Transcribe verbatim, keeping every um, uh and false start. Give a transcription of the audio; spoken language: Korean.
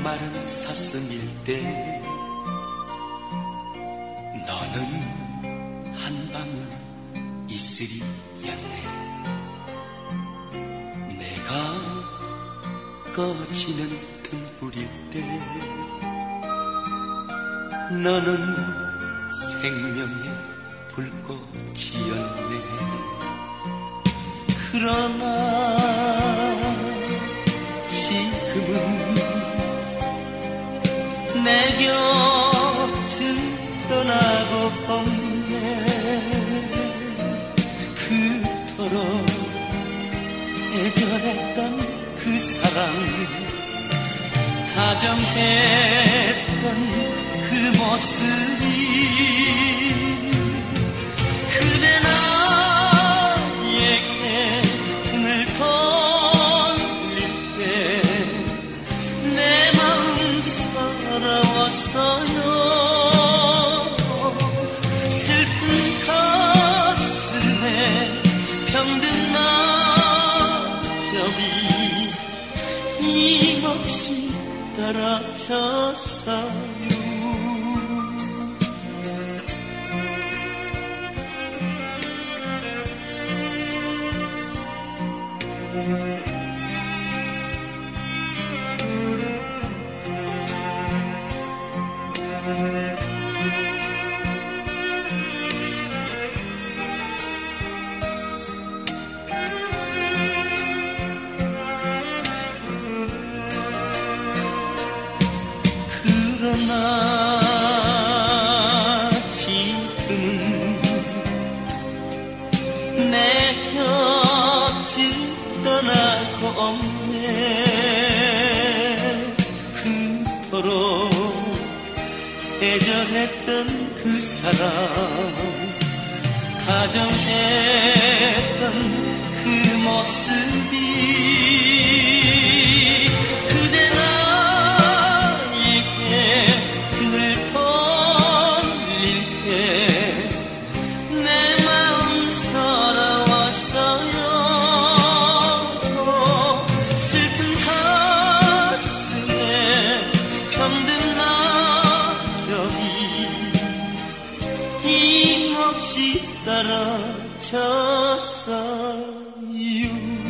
마른 사슴일 때 너는 한방울 이슬이였네. 내가 꺼지는 등불일 때 너는 생명의 불꽃이었네. 그러나 지금은 내 곁을 떠나고 없네. 그토록 애절했던 그 사랑, 다정했던 그 모습이 그대 나에게 등을 돌릴 때 내 마음 서러웠어요. 슬픈 가슴에 병든 낙엽이 힘없이 떨어졌어요. 그러나 지금은 내 곁을 떠나고 없네. 그토록 애절했던 그 사랑, 다정했던 그 모습이 그대 나에게 등을 돌릴 때 내 마음 서러웠어요. 슬픈 가슴에 병든 낙엽이 힘없이 떨어졌어요.